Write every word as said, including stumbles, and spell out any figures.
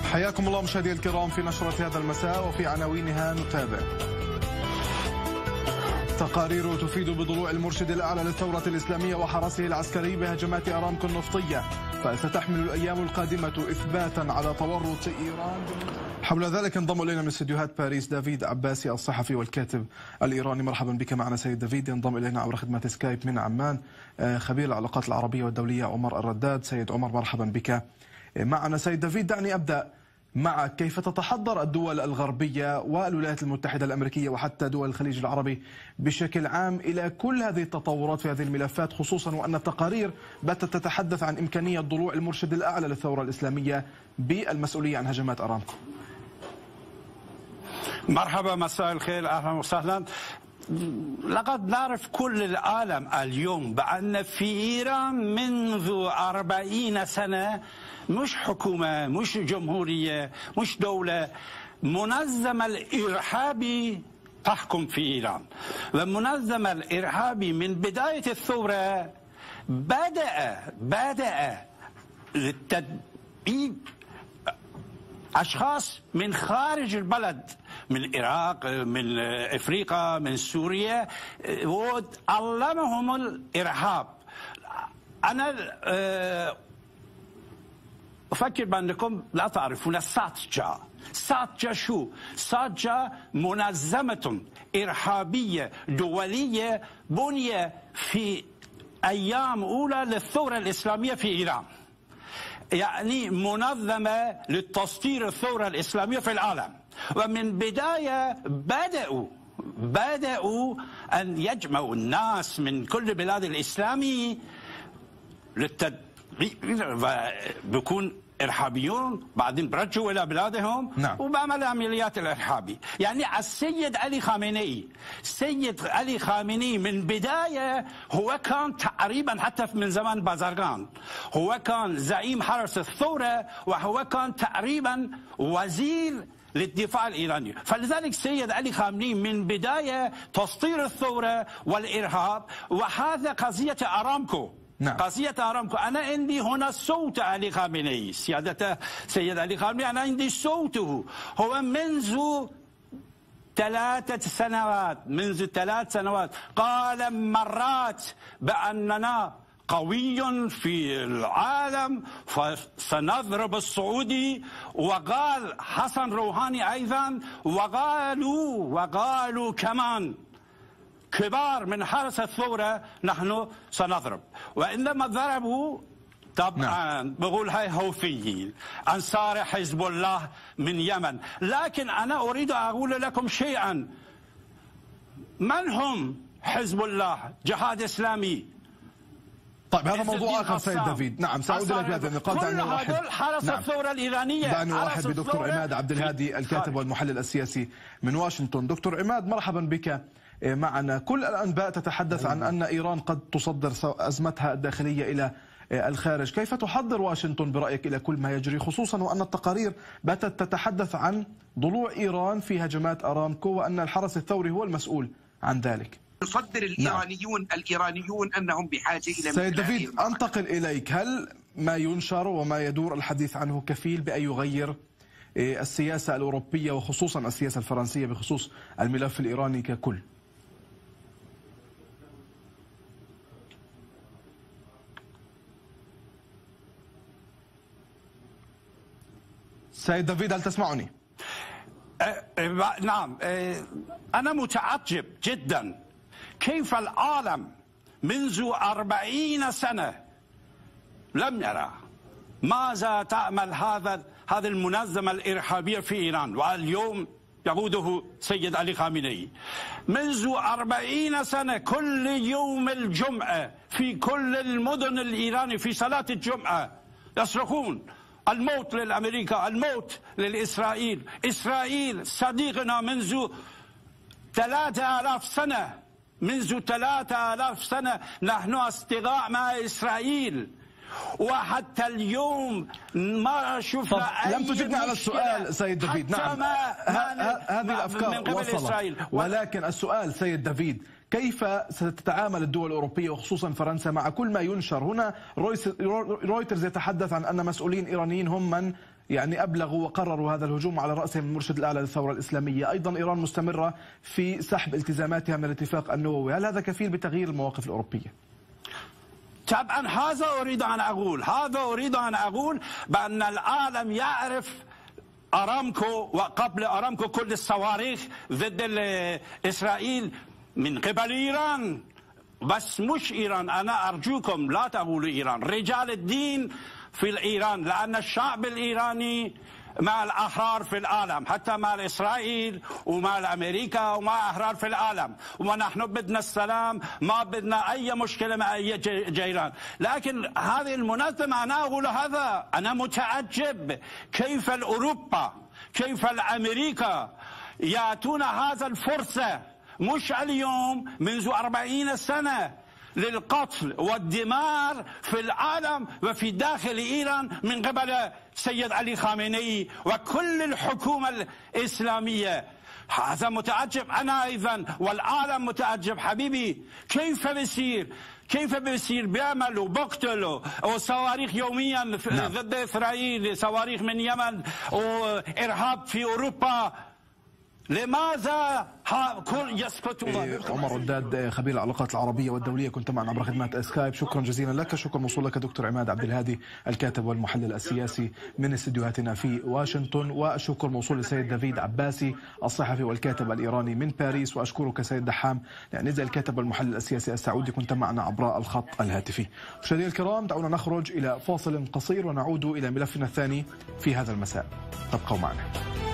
حياكم الله مشاهدي الكرام في نشرة هذا المساء، وفي عناوينها نتابع: تقارير تفيد بضلوع المرشد الأعلى للثورة الإسلامية وحرسه العسكري بهجمات أرامكو النفطية، فستحمل الأيام القادمة إثباتا على تورط إيران. حول ذلك انضم إلينا من استديوهات باريس دافيد عباسي الصحفي والكاتب الإيراني. مرحبا بك معنا سيد دافيد. ينضم إلينا عبر خدمة سكايب من عمان خبير العلاقات العربية والدولية عمر الرداد. سيد عمر مرحبا بك معنا. سيد دافيد، دعني أبدأ معك. كيف تتحضر الدول الغربية والولايات المتحدة الأمريكية وحتى دول الخليج العربي بشكل عام إلى كل هذه التطورات في هذه الملفات، خصوصا وأن التقارير باتت تتحدث عن إمكانية ضلوع المرشد الأعلى للثورة الإسلامية بالمسؤولية عن هجمات أرامكو؟ مرحبا، مساء الخير، أهلا وسهلا. لقد نعرف كل العالم اليوم بأن في إيران منذ أربعين سنة مش حكومة، مش جمهورية، مش دولة، منظمة الإرهابي تحكم في إيران. والمنظمة الإرهابي من بداية الثورة بدأ بدأ للتدبيب أشخاص من خارج البلد، من العراق، من أفريقيا، من سوريا، وعلمهم الإرهاب. أنا أفكر بأنكم لا تعرفون ساتجا. ساتجا شو؟ ساتجا منظمة إرهابية دولية بني في أيام أولى للثورة الإسلامية في إيران، يعني منظمة لتسطير الثورة الإسلامية في العالم. ومن بداية بدأوا بدأوا أن يجمعوا الناس من كل بلاد الإسلام للتدريب، بيكون إرهابيون، بعدين برجعوا إلى بلادهم. نعم. وبعمل عمليات الإرهابي. يعني السيد علي خامنئي السيد علي خامنئي من بداية هو كان تقريبا حتى من زمان بازرگان هو كان زعيم حرس الثورة، وهو كان تقريبا وزير للدفاع الإيراني. فلذلك السيد علي خامنئي من بداية تسطير الثورة والإرهاب. وهذا قضية أرامكو. نعم. قضية أرامكو، أنا عندي هنا صوت علي خامنئي، سيادة سيد علي خامنئي، أنا عندي صوته. هو منذ ثلاثة سنوات منذ ثلاث سنوات قال مرات بأننا قوي في العالم فسنضرب السعودي، وقال حسن روحاني أيضا، وقالوا وقالوا كمان كبار من حرس الثورة نحن سنضرب. وعندما ضربوا طبعا نعم. بقول هاي هوثيين، أنصار حزب الله من يمن. لكن أنا أريد أن أقول لكم شيئا. من هم حزب الله؟ جهاد إسلامي. طيب هذا موضوع آخر سيد دافيد. نعم سأعود لك بهذه النقاط. دعني واحد حرس نعم. الثورة الإيرانية. دعني واحد بدكتور عماد عبد الهادي الكاتب والمحلل السياسي من واشنطن. دكتور عماد مرحبا بك معنا. كل الأنباء تتحدث عن أن إيران قد تصدر أزمتها الداخلية إلى الخارج. كيف تحضر واشنطن برأيك إلى كل ما يجري، خصوصا وأن التقارير باتت تتحدث عن ضلوع إيران في هجمات أرامكو وأن الحرس الثوري هو المسؤول عن ذلك؟ يصدر الإيرانيون نعم. الإيرانيون أنهم بحاجة إلى سيد دافيد أنتقل إليك. هل ما ينشر وما يدور الحديث عنه كفيل بأن يغير السياسة الأوروبية وخصوصا السياسة الفرنسية بخصوص الملف الإيراني ككل؟ سيد دافيد هل تسمعني؟ أه نعم. أه أنا متعجب جدا كيف العالم منذ أربعين سنة لم يرى ماذا تعمل هذا هذه المنظمة الإرهابية في إيران، واليوم يقوده سيد علي خامنئي. منذ أربعين سنة كل يوم الجمعة في كل المدن الإيرانية في صلاة الجمعة يصرخون الموت للأمريكا، الموت للإسرائيل. إسرائيل صديقنا منذ ثلاثة آلاف سنة منذ ثلاثة آلاف سنة نحن أصدقاء مع إسرائيل، وحتى اليوم ما شفنا أي لم تجبنا على السؤال سيد دافيد. نعم هذه الأفكار وصلت، ولكن السؤال سيد دافيد كيف ستتعامل الدول الأوروبية وخصوصا فرنسا مع كل ما ينشر؟ هنا رويترز يتحدث عن أن مسؤولين إيرانيين هم من يعني أبلغوا وقرروا هذا الهجوم على رأسهم المرشد الأعلى للثورة الإسلامية. أيضا إيران مستمرة في سحب التزاماتها من الاتفاق النووي، هل هذا كفيل بتغيير المواقف الأوروبية؟ طبعا هذا أريد أن أقول هذا أريد أن أقول بأن العالم يعرف أرامكو، وقبل أرامكو كل الصواريخ ضد إسرائيل من قبل إيران. بس مش إيران، أنا أرجوكم لا تقولوا إيران، رجال الدين في إيران، لأن الشعب الإيراني مع الأحرار في العالم، حتى مع إسرائيل ومع أمريكا ومع أحرار في العالم، ونحن بدنا السلام، ما بدنا أي مشكلة مع أي جيران. لكن هذه المنظمة أنا أقول هذا، أنا متعجب كيف الأوروبا كيف الأمريكا يأتون هذا الفرصة، مش اليوم، منذ أربعين سنة، للقتل والدمار في العالم وفي داخل إيران من قبل سيد علي خامنئي وكل الحكومة الإسلامية. هذا متعجب، أنا أيضا والعالم متعجب. حبيبي كيف بيصير كيف بيصير بيعملوا بقتلوا وصواريخ يوميا نعم. ضد إسرائيل، صواريخ من اليمن وإرهاب في أوروبا، لماذا يسكتون؟ عمر رداد خبير العلاقات العربية والدولية، كنت معنا عبر خدمات سكايب، شكرا جزيلا لك. شكرا موصول لك دكتور عماد عبد الهادي الكاتب والمحلل السياسي من استديوهاتنا في واشنطن، وشكر موصول للسيد دافيد عباسي الصحفي والكاتب الإيراني من باريس، وأشكرك سيد دحام لعنزة الكاتب والمحلل السياسي السعودي، كنت معنا عبر الخط الهاتفي. مشاهدينا الكرام، دعونا نخرج إلى فاصل قصير ونعود إلى ملفنا الثاني في هذا المساء، تبقوا معنا.